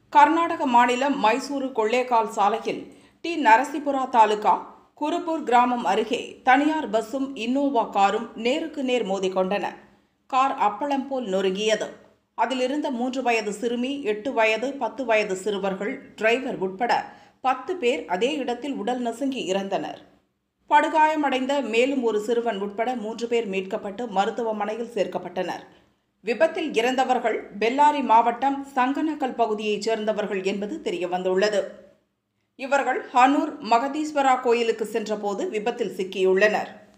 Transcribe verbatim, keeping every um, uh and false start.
கர்நாடக மாநிலம் மைசூரு கொள்ளேகால் சாலையில் டி நரசிபுரா தாலுகா குருபூர் கிராமம் அருகே தனியார் பஸ்ஸும் இன்னோவா காரும் நேருக்கு நேர் மோதிக்கொண்டன. கார் அப்பளம் போல் நொறுங்கியது. அதிலிருந்த மூன்று வயது சிறுமி, எட்டு வயது, பத்து வயது சிறுவர்கள், டிரைவர் உட்பட பத்து பேர் அதே இடத்தில் உடல் நசுங்கி இறந்தனர். படுகாயமடைந்த மேலும் ஒரு சிறுவன் உட்பட மூன்று பேர் மீட்கப்பட்டு மருத்துவமனையில் சேர்க்கப்பட்டனர். விபத்தில் இறந்தவர்கள் பெல்லாரி மாவட்டம் சங்கனக்கல் பகுதியைச் சேர்ந்தவர்கள் என்பது தெரியவந்துள்ளது. இவர்கள் ஹனூர் மகதீஸ்வரா கோயிலுக்கு சென்றபோது விபத்தில் சிக்கியுள்ளனர்.